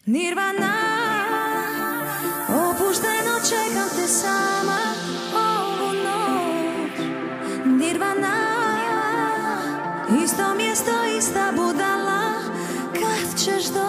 Nirvana, opušteno čekam te sama ovu noć. Nirvana, isto mjesto, ista budala, kad ćeš doći?